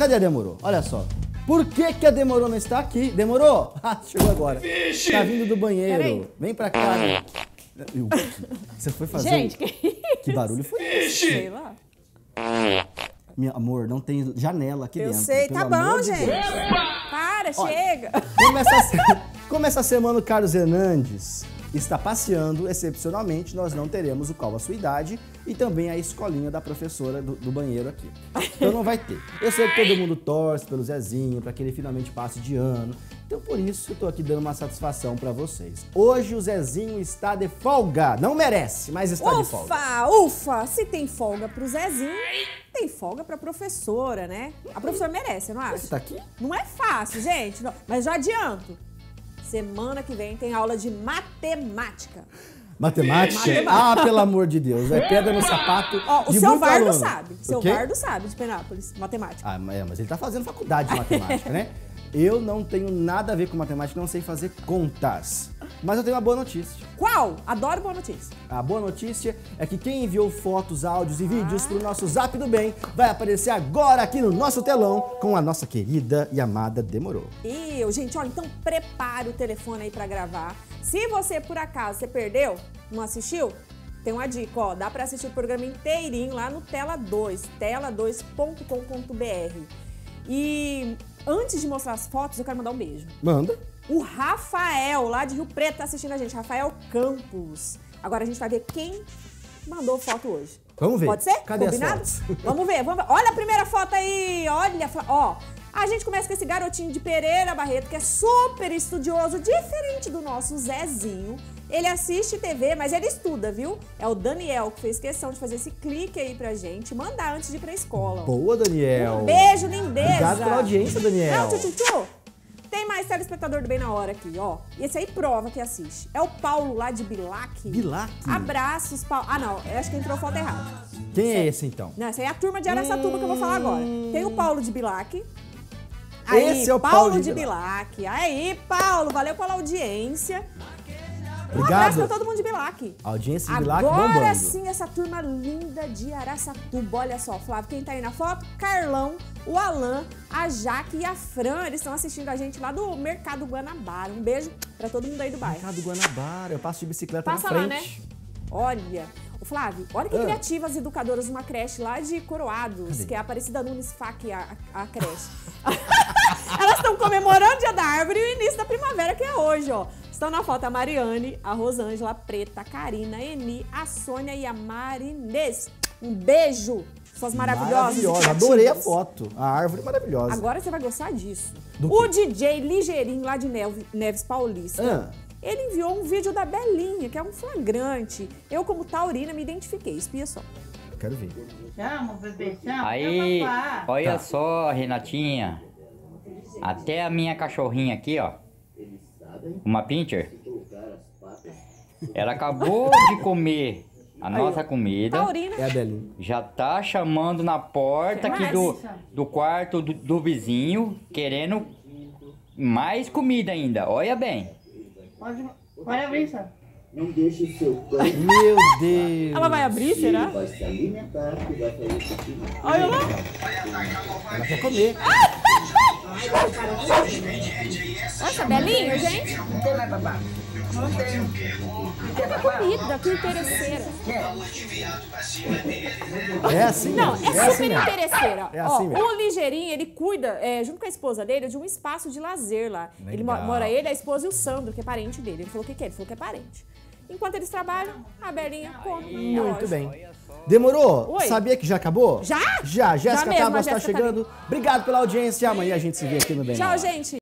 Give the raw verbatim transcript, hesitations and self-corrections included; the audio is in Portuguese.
Cadê a Demorou? Olha só. Por que que a Demorou não está aqui? Demorou? Ah, chegou agora. Vixe. Tá vindo do banheiro. Vem pra cá. Você foi fazer... Gente, que... que barulho foi esse? Sei lá. Meu amor, não tem janela aqui Eu dentro. Eu sei, tá bom, de gente. Deus. Para, olha, chega. Como essa, como essa semana o Carlos Hernandes está passeando, excepcionalmente, nós não teremos o Qual a Sua Idade e também a escolinha da professora do, do banheiro aqui. Então não vai ter. Eu sei que todo mundo torce pelo Zezinho, para que ele finalmente passe de ano. Então por isso eu tô aqui dando uma satisfação para vocês. Hoje o Zezinho está de folga. Não merece, mas está ufa, de folga. Ufa, ufa. Se tem folga pro Zezinho, tem folga pra professora, né? A professora merece, não acha? Você tá aqui? Não é fácil, gente. Não. Mas já adianto. Semana que vem tem aula de matemática. Matemática? Matemática. Ah, pelo amor de Deus. É pedra no sapato. Ó, o de seu Vardo aluno. sabe. O seu Vardo sabe de Penápolis, matemática. Ah, mas ele tá fazendo faculdade de matemática, né? Eu não tenho nada a ver com matemática, não sei fazer contas. Mas eu tenho uma boa notícia. Qual? Adoro boa notícia. A boa notícia é que quem enviou fotos, áudios e vídeos ah. pro nosso Zap do Bem vai aparecer agora aqui no nosso telão com a nossa querida e amada Demorou. E eu, gente, ó, então prepare o telefone aí pra gravar. Se você, por acaso, você perdeu, não assistiu, tem uma dica, ó, dá pra assistir o programa inteirinho lá no Tela dois, tela dois ponto com ponto br. E antes de mostrar as fotos, eu quero mandar um beijo. Manda. O Rafael, lá de Rio Preto, tá assistindo a gente. Rafael Campos. Agora a gente vai ver quem mandou foto hoje. Vamos ver. Pode ser? Cadê Combinado? as fotos? Vamos ver, vamos ver. Olha a primeira foto aí. Olha, ó. A gente começa com esse garotinho de Pereira Barreto, que é super estudioso, diferente do nosso Zezinho. Ele assiste T V, mas ele estuda, viu? É o Daniel, que fez questão de fazer esse clique aí pra gente, mandar antes de ir pra escola. Boa, Daniel. Um beijo, lindeza. Obrigado pela audiência, Daniel. Não, tchu, tchu, tchu. Tem mais telespectador do Bem na Hora aqui, ó. Esse aí prova que assiste. É o Paulo lá de Bilac. Bilac? Abraços, Paulo. Ah, não. Eu acho que entrou foto errada. Quem certo. é esse, então? Não, essa aí é a turma de Araçatuba hum... que eu vou falar agora. Tem o Paulo de Bilac. Aí, esse é o Paulo, Paulo de Bilac. Bilac. Aí, Paulo, valeu pela audiência. Obrigado. Um abraço pra todo mundo de Bilac. A audiência de Bilac Agora bombando. Agora sim, essa turma linda de Araçatuba. Olha só, Flávio, quem tá aí na foto? Carlão, o Alan, a Jaque e a Fran. Eles estão assistindo a gente lá do Mercado Guanabara. Um beijo pra todo mundo aí do bairro. Mercado Guanabara, eu passo de bicicleta Passa na frente. lá, né? Olha, o Flávio, olha que ah. criativas as educadoras de uma creche lá de Coroados, Cadê? que é a Aparecida Nunes F A C, a, a creche. Elas estão comemorando o Dia da Árvore e o início da primavera, que é hoje, ó. Estão na foto a Mariane, a Rosângela, a Preta, a Karina, a Eni, a Sônia e a Marinês. Um beijo, suas maravilhosas. Maravilhosa, adorei a foto. A árvore maravilhosa. Agora você vai gostar disso. Do o quê? D J Ligeirinho, lá de Neves Paulista. Ah. Ele enviou um vídeo da Belinha, que é um flagrante. Eu, como taurina, me identifiquei. Espia só. Quero ver. Chama, bebê, chama. Aí, olha tá. só, Renatinha. Até a minha cachorrinha aqui, ó. Uma pincher. Ela acabou de comer a Aí, nossa comida. Taurina. É a Belinha. Já tá chamando na porta aqui do, do quarto do, do vizinho, querendo mais comida ainda. Olha bem. Pode, pode abrir, só. Não deixe o seu pão. Meu Deus. Ela vai abrir, será? Vai se alimentar, que vai fazer xixi. Olha lá. Ela quer comer. Nossa, Belinha, gente. Não tem mais babá. Não tem. Não tem babá. Comida, que interesseira. É assim Não, é, é super assim interesseira. É assim Ó, mesmo. o Ligeirinho, ele cuida, é, junto com a esposa dele, de um espaço de lazer lá. Legal. Ele mora ele, a esposa e o Sandro, que é parente dele. Ele falou o que que é? Ele falou que é parente. Enquanto eles trabalham, a Belinha come. Muito bem. Demorou? Oi. Sabia que já acabou? Já? Já. Jéssica mesmo, Tábuas a está Jéssica tá chegando. Obrigado pela audiência. Amanhã a gente se vê aqui no Bem na Tchau, Hora. gente.